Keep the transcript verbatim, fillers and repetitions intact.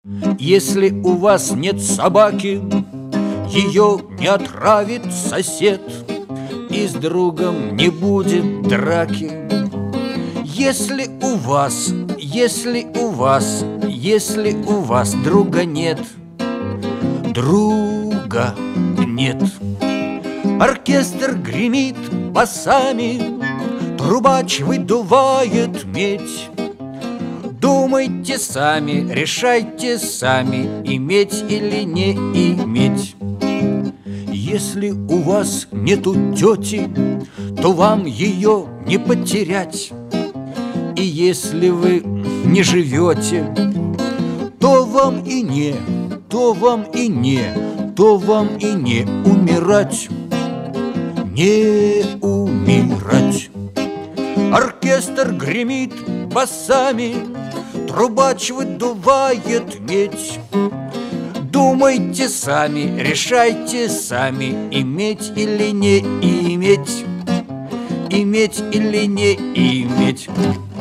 Если у вас нет собаки, ее не отравит сосед, и с другом не будет драки. Если у вас, если у вас, если у вас друга нет, друга нет. Оркестр гремит басами, трубач выдувает медь. Думайте сами, решайте сами, иметь или не иметь. Если у вас нету тети, то вам ее не потерять. И если вы не живете, то вам и не, то вам и не, то вам и не умирать. Не умирать. Оркестр гремит басами, трубач выдувает медь. Думайте сами, решайте сами, иметь или не иметь, иметь или не иметь.